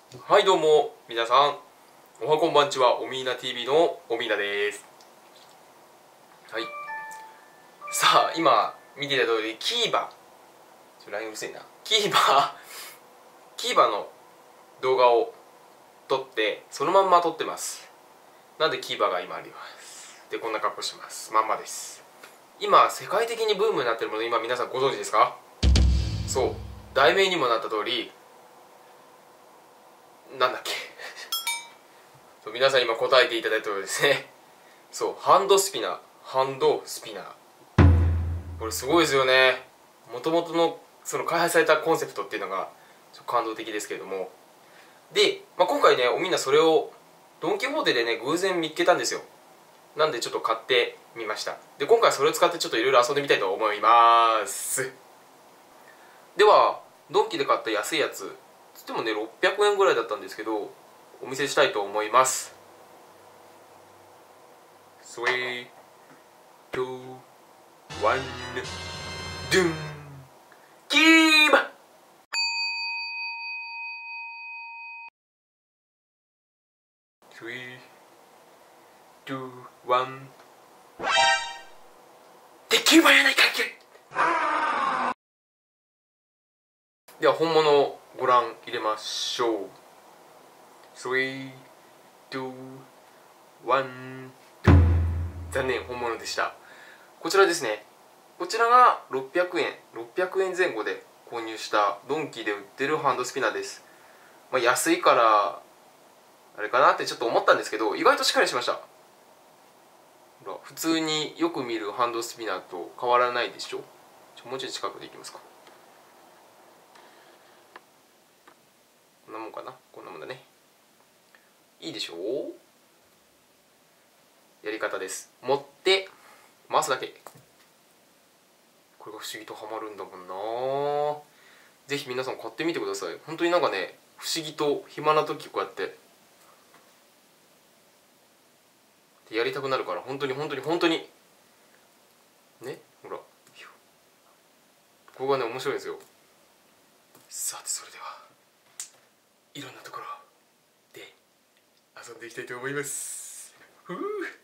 はいどうも皆さん、おはこんばんちは。おみーな TV のおみーなです。はい、さあ今見ていた通りキーバラインうるせえなキーバの動画を撮ってそのまんま撮ってます。なんでキーバが今あります。でこんな格好してます。まんまです。今世界的にブームになってるもの、今皆さんご存知ですか？そう、題名にもなった通りなんだっけそう、皆さん今答えていただいた通りですね。そう、ハンドスピナー。これすごいですよね。もともとのその開発されたコンセプトっていうのがちょっと感動的ですけれども、で、今回ねみんなそれをドン・キホーテでね偶然見つけたんですよ。なんでちょっと買ってみました。で今回それを使ってちょっといろいろ遊んでみたいと思います。ではドンキで買った安いやつつってもね600円ぐらいだったんですけど、お見せしたいと思います。3、2、1、ドゥン。キーバ3、2、1。キーバやないかい。では本物をご覧入れましょう。3、2、1。残念、本物でした。こちらですね。こちらが600円前後で購入したドンキで売ってるハンドスピナーです。安いからあれかなってちょっと思ったんですけど、意外としっかりしました。普通によく見るハンドスピナーと変わらないでしょ。もうちょい近くでいきますか。こんなもんかな。こんなもんだね。いいでしょう。やり方です。持って回すだけ。これが不思議とハマるんだもんな。ぜひ皆さん買ってみてください。本当になんかね、不思議と暇な時こうやってやりたくなるから、本当にね、ほら、ここがね面白いんですよ。さてそれではいろんなところで遊んでいきたいと思います。ふう。